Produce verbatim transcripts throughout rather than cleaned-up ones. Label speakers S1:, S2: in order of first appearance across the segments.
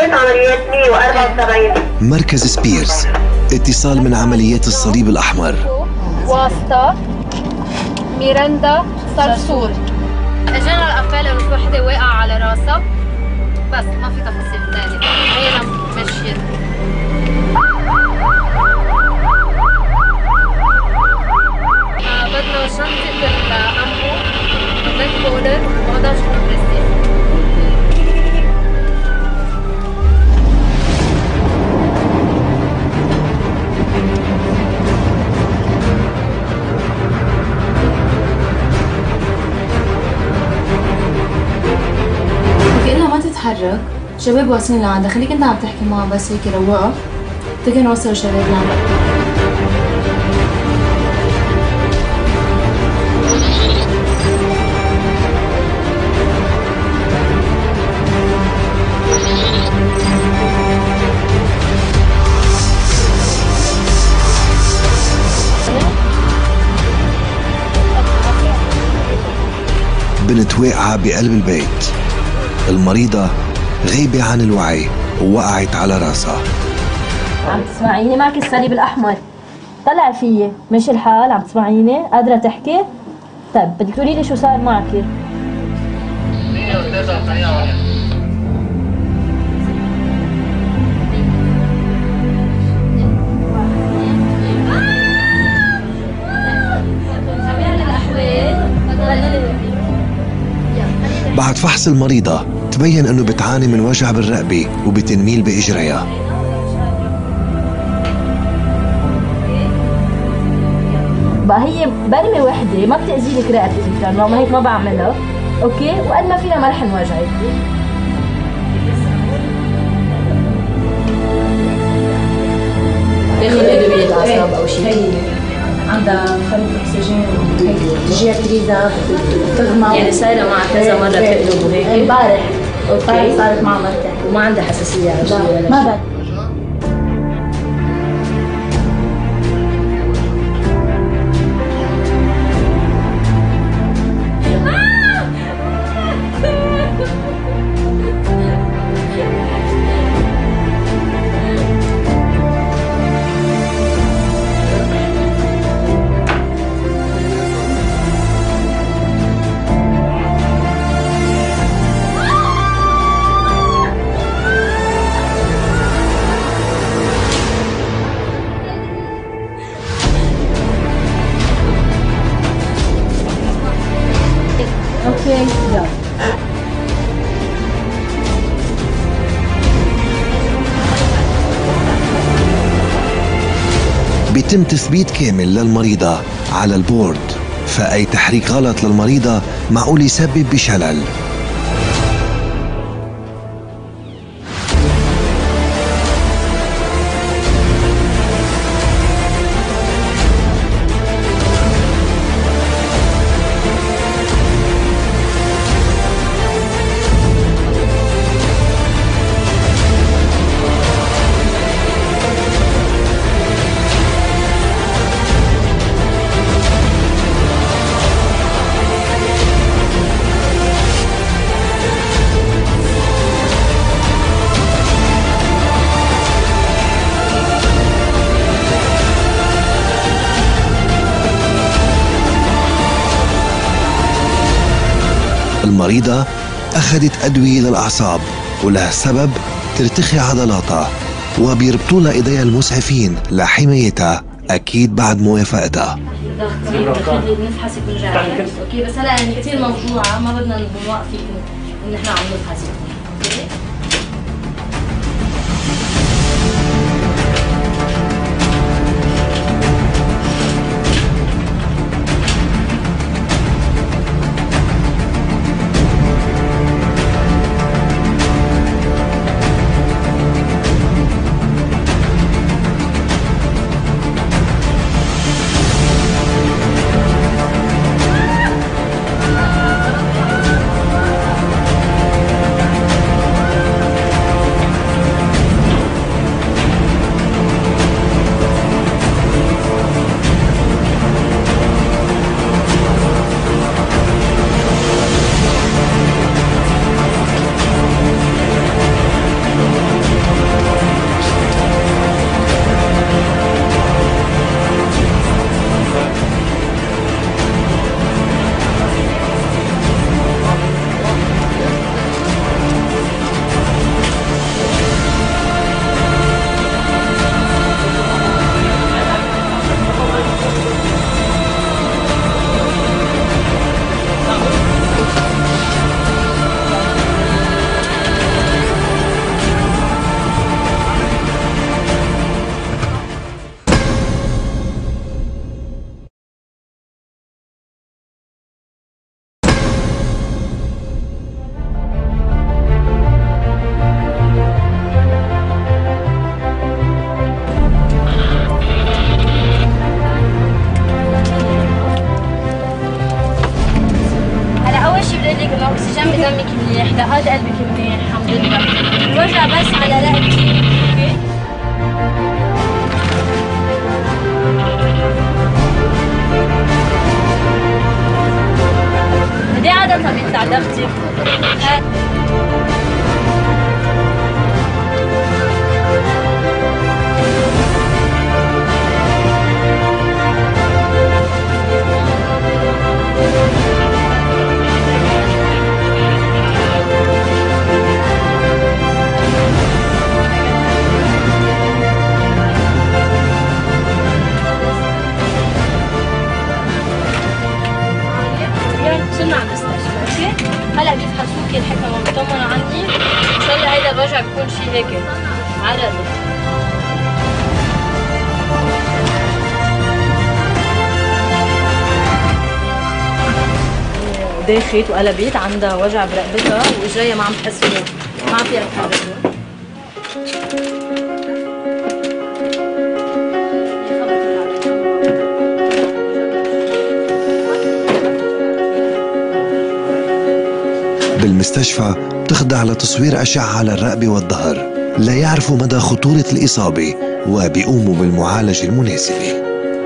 S1: غرفة عمليات مية وأربعة وسبعين.
S2: مركز سبيرز، اتصال من عمليات الصليب الأحمر.
S3: واسطة ميرندا صرصور. اجانا الابال انه في وحده واقعه على راسها، بس ما في تفاصيل ثانيه. هي مشيت. آه بدنا شنطه الامبو وبلاك بودر وبعضها شنطه بريستيج.
S4: ما تتحرك، شباب واصلين لعندها، خليك انت عم تحكي معها بس هيك روقها. تيجي نوصل الشباب لعندها.
S2: بنت واقعة بقلب البيت، المريضة غيبة عن الوعي ووقعت على راسها.
S5: عم تسمعيني؟ معك الصليب الأحمر، طلع فيي، ماشي الحال؟ عم تسمعيني؟ قادرة تحكي؟ طيب بدك تقولي لي شو صار معك؟
S2: بعد فحص المريضة تبين انه بتعاني من وجع بالرقبة وبتنميل باجريها.
S5: بقى هي برمة وحدة ما بتأذي لك رقبتك، لأنه ما هيك ما بعملها، أوكي؟ وقد ما فينا ما رح نوجعك. تاخذ أدوية الأعصاب أو شيء؟ عندها خليط أكسجين تجيها كريزات تغمى، يعني صايرة معها كذا مرة تقلب وهيك؟ امبارح اوكي صارت معها مرتين وما عندها حساسية على شيء ولا شيء؟ ما بعرف.
S2: بيتم تثبيت كامل للمريضة على البورد، فأي تحريك غلط للمريضة معقول يسبب بشلل. المريضة أخذت أدوية للأعصاب ولها سبب ترتخي عضلاتها، وبيربطوا لها إيديها المسعفين لحمايتها أكيد بعد موافقتها.
S5: نفحصك ونرجع اوكي، بس هلا يعني كثير موجوعة ما بدنا نوقفك إن إحنا عم نفحصك. اوكي؟ لك انه اكسجين بدمك منيح، دقات قلبك منيح، الحمد لله. الوجع بس على رقبتي، اوكي؟ قد ايه عادة بيطلع ضغطك؟ وصلنا على المستشفى، اوكي؟ هلا بيفحصوكي الحكمة وبيطمنوا عني، ان شاء الله هيدا الوجع بيكون شي هيك عرضي. داخت وقلبت، عندها وجع برقبتها واجريها ما عم تحس فيه، ما عم فيها تحرك.
S2: بالمستشفى بتخضع لتصوير أشعة على الرقبة والظهر ليعرفوا مدى خطورة الإصابة وبيقوموا بالمعالجة المناسبة.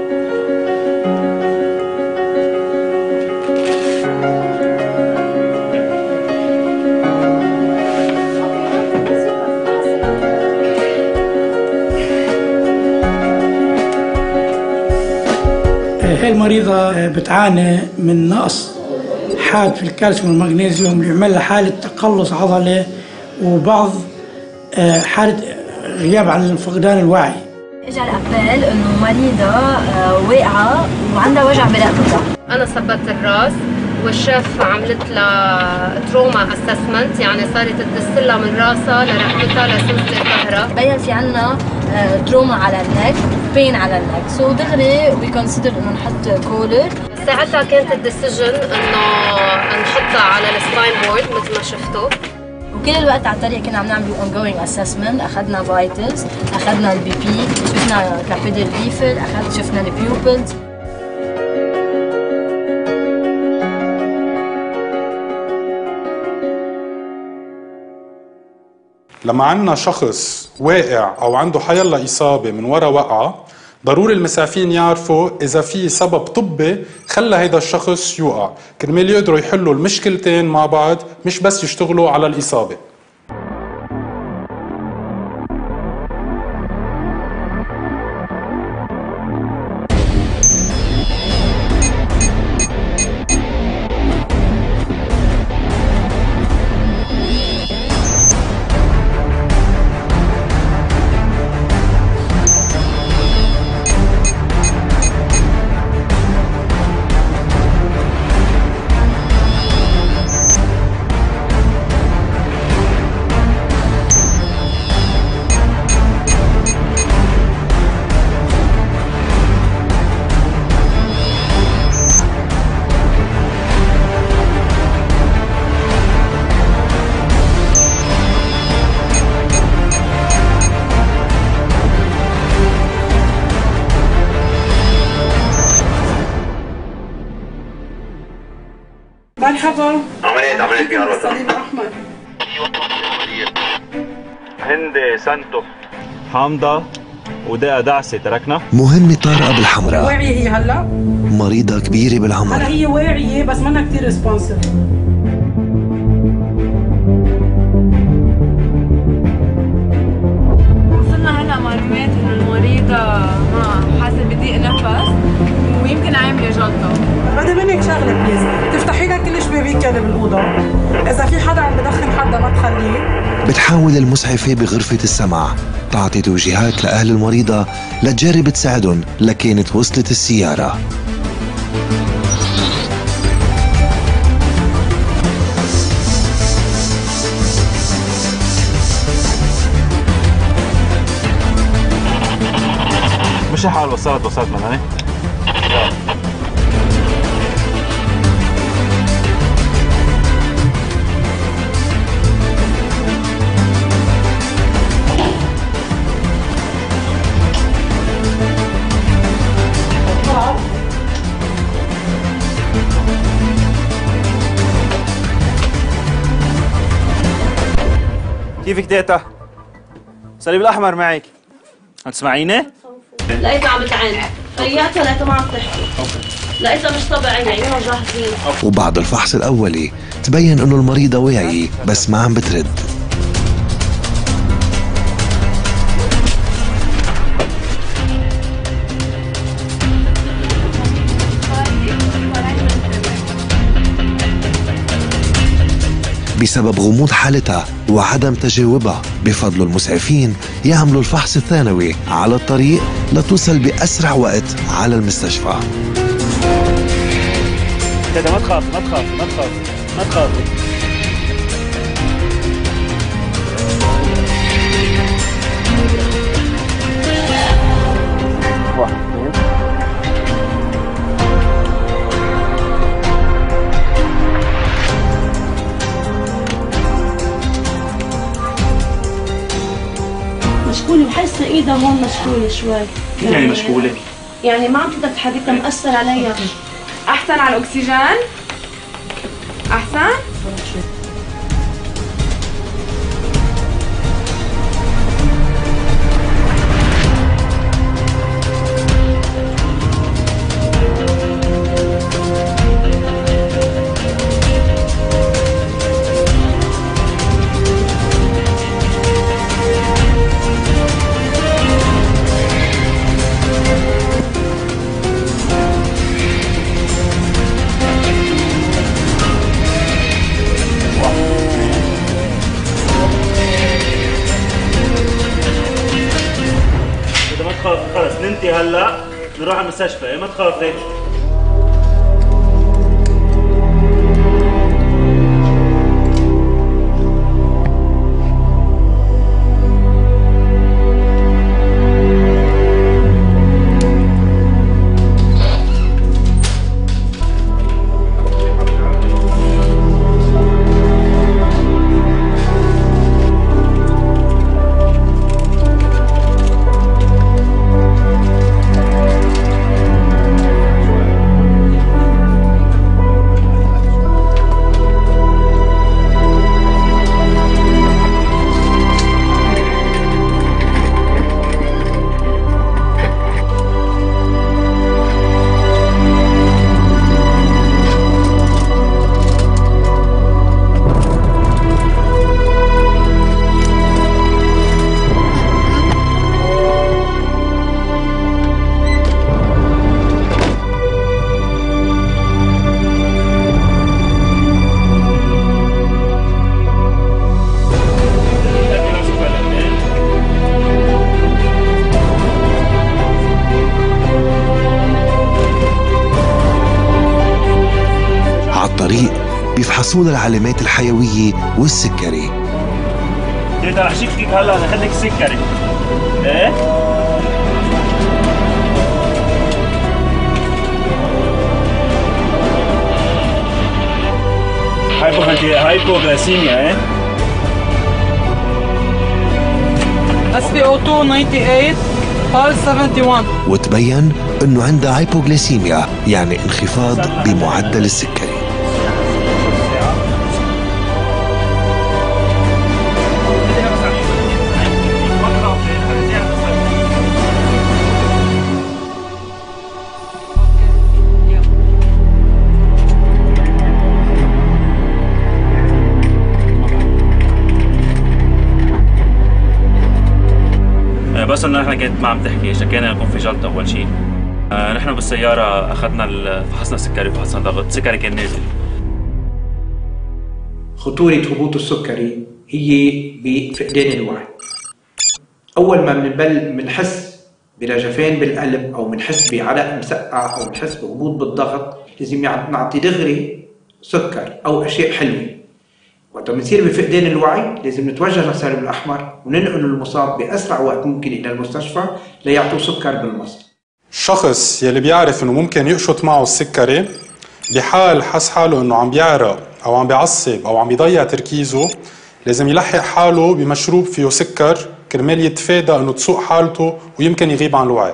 S6: هاي المريضة بتعاني من نقص حاد في الكالسيوم والمغنيسيوم اللي يعمل لها حالة تقلص عضلي وبعض حالة غياب عن فقدان الوعي.
S5: اجى الابل انه مريضة واقعة وعندها وجع برقبتها.
S3: انا صبت الراس والشيف عملت لها تروما اسسمنت، يعني صارت تدسلها من راسها لرقبتها لسلسلة ظهرها. بين في عنا تروما على النك، بين على النك، سو دغري وي كونسيدر انه نحط كولر. ساعتها كانت الديسيجن انه نحطها على السباين بورد مثل ما شفتوا. وكل الوقت على الطريق كنا عم نعمل ongoing assessment، اخذنا فايتلز، اخذنا البي بي، شفنا كابيلر ريفل، اخذ شفنا البيوبلز.
S7: لما عندنا شخص واقع او عنده حيلا اصابه من وراء وقعه، ضروري المسعفين يعرفوا اذا في سبب طبي خلى هيدا الشخص يوقع، كرمال يقدروا يحلوا المشكلتين مع بعض، مش بس يشتغلوا على الاصابه.
S8: مرحبا.
S1: عملية عملية بيان وطن.
S8: صليب أحمر.
S9: هند سانتو حامضة ودقة دعسة تركنا.
S2: مهمة طارقة بالحمراء.
S8: واعية هي هلا؟
S2: مريضة كبيرة بالعمر.
S8: هلا هي واعية بس منا كثير ريسبونسيف.
S10: وصلنا هلا معلومات انه المريضة ما حاسة بضيق نفس ويمكن عاملة جلطة.
S8: بدي منك شغلة بليز، تفتحي لها كل شبابيك اللي بالأوضة، إذا في حدا عم بدخن حدا ما تخليه.
S2: بتحاول المسعفة بغرفة السمع تعطي توجيهات لأهل المريضة لتجرب تساعدهم، لكنت وصلت السيارة.
S9: مش حال وصلت وصلت ملاني. كيفك تيتا؟ الصليب الأحمر معك. عم تسمعيني؟
S5: لقيتها عم بتعن، رياتها لقيتها ما عم تحكي. لقيتها مش طبيعية، عيونها جاهزين.
S2: وبعد الفحص الأولي تبين إنه المريضة واعية بس ما عم بترد. بسبب غموض حالتها وعدم تجاوبها بفضل المسعفين يعملوا الفحص الثانوي على الطريق لتوصل بأسرع وقت على المستشفى.
S9: تيتا ما تخافي ما تخافي ما تخافي ما تخافي. واحد اثنين.
S5: مشكولة، بحس ايدها هون مشكولة شوي.
S9: كيف يعني مشكولة؟
S5: يعني ما عم تقدر تحركها، مأثر عليها.
S10: احسن على الاكسجين؟ احسن؟
S9: خلص ننتهي هلا نروح على المستشفى، ما تخافي.
S2: بيفحصون العلامات الحيوية والسكري.
S9: تيتا رح شكلك هلا ناخذ لك سكري. ايه؟ هايبوغلاسيميا. ايه؟
S8: اس بي او اثنين ثمانية وتسعين بالس واحد وسبعين.
S2: وتبين انه عندها هايبوغلاسيميا، يعني انخفاض بمعدل السكري.
S9: بس انه نحن كانت ما عم تحكي، شكينا يكون في جلطه اول شيء. آه نحن بالسياره اخذنا فحصنا السكري وفحصنا الضغط، السكري كان نازل.
S11: خطوره هبوط السكري هي بفقدان الوعي. اول ما بنبل بنحس برجفان بالقلب او بنحس بعرق مسقع او بنحس بهبوط بالضغط، لازم نعطي دغري سكر او اشياء حلوه. وقت بنصير بفقدان الوعي لازم نتوجه للصليب الأحمر وننقل المصاب بأسرع وقت ممكن إلى المستشفى ليعطوا سكر بالمصل.
S7: الشخص يلي بيعرف إنه ممكن يقشط معه السكري بحال حس حاله إنه عم بيعرق أو عم بيعصب أو عم بيضيع تركيزه، لازم يلحق حاله بمشروب فيه سكر كرمال يتفادى إنه تسوء حالته ويمكن يغيب عن الوعي.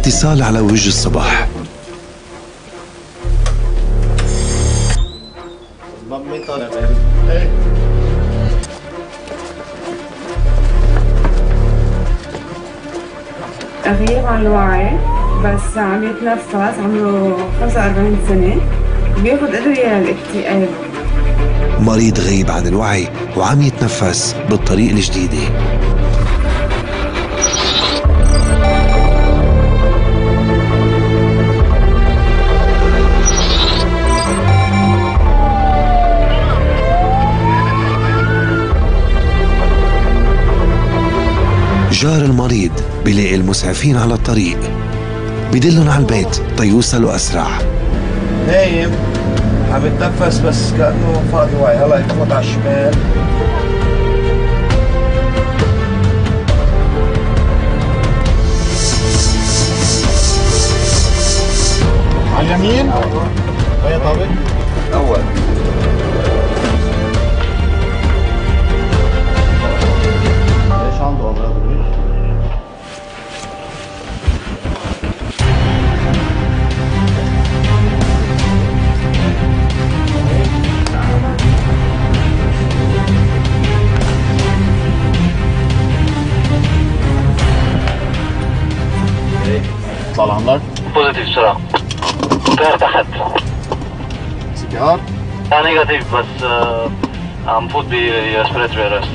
S2: اتصال على وجه الصباح.
S10: غياب عن الوعي بس عم يتنفس، عمره خمسة وأربعين سنة، بياخد أدوية للاكتئاب.
S2: مريض غيب عن الوعي وعم يتنفس بالطريق الجديدة. جار المريض بيلاقي المسعفين على الطريق، بدلهم على البيت تيوصلوا أسرع.
S12: نايم عم يتنفس بس كأنه فاقد وعي، هلا يفوت على الشمال. على اليمين. هي طابق أول. ليش عنده أمراض الوجه؟ طلع عندك؟
S13: بوزيتيف بسرعة. سكر تحت.
S12: سيجار؟
S13: لا نيجاتيف بس آه عم فوت بريسبيراتوري ارست.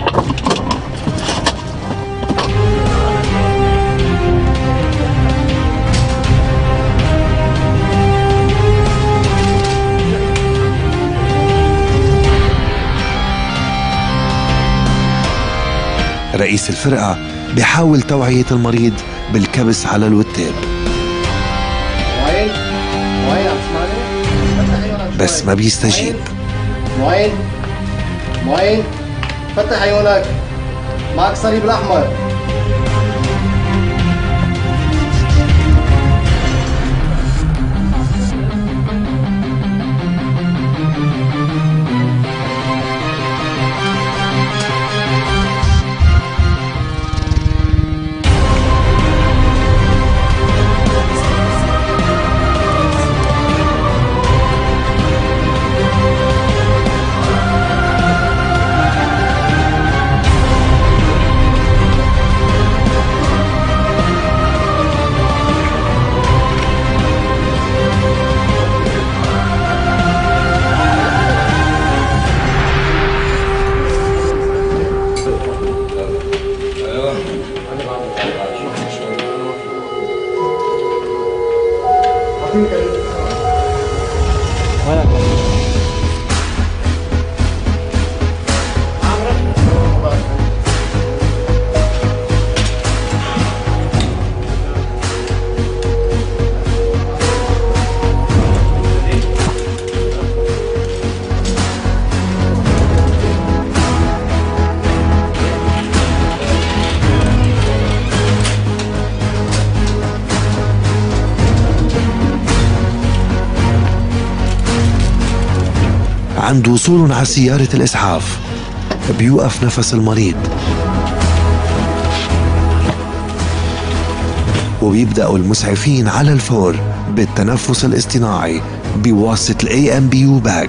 S2: رئيس الفرقة بيحاول توعية المريض بالكبس على الوتاب،
S12: وين؟ وين عم تسمعني؟
S2: بس ما بيستجيب.
S12: وين؟ وين؟ فتح عيونك، معك صليب الأحمر.
S2: عند وصولهم على سيارة الإسعاف بيوقف نفس المريض، وبيبدأوا المسعفين على الفور بالتنفس الاصطناعي بواسطة الاي ام بي يو باج.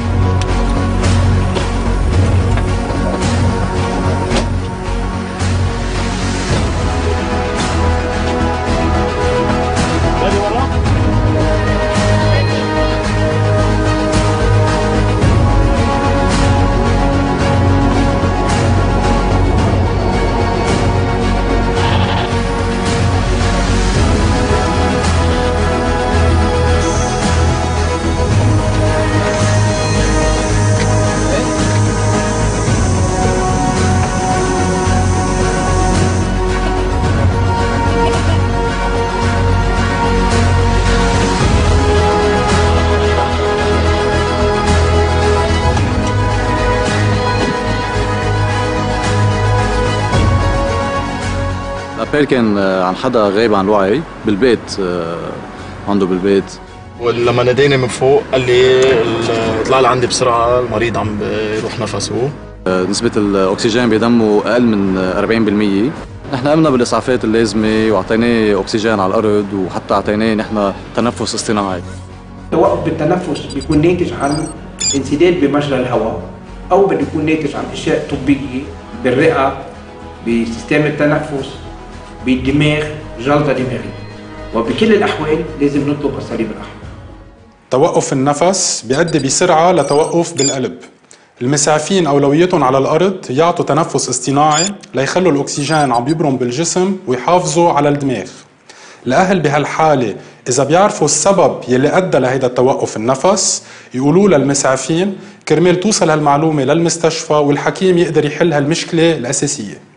S14: الابيل كان عن حدا غايب عن الوعي بالبيت، عنده بالبيت.
S12: ولما ناديني من فوق قال لي طلع لي عندي بسرعه، المريض عم بيروح نفسه.
S14: نسبة الأكسجين بدمه أقل من أربعين بالمية، نحن قمنا بالاسعافات اللازمه واعطيناه اكسجين على الارض وحتى اعطيناه نحن تنفس اصطناعي.
S11: التوقف بالتنفس بيكون ناتج عن انسداد بمجرى الهواء او بده يكون ناتج عن اشياء طبيه بالرئه، بسيستم التنفس، بالدماغ، جلطه دماغيه. وبكل الاحوال لازم نطلب الصليب الاحمر.
S7: توقف النفس بيؤدي بسرعه لتوقف بالقلب. المسعفين اولويتهم على الارض يعطوا تنفس اصطناعي ليخلوا الاكسجين عم بيبرم بالجسم ويحافظوا على الدماغ. الاهل بهالحاله اذا بيعرفوا السبب يلي ادى لهيدا التوقف النفس يقولوا للمسعفين كرمال توصل هالمعلومه للمستشفى والحكيم يقدر يحل هالمشكله الاساسيه.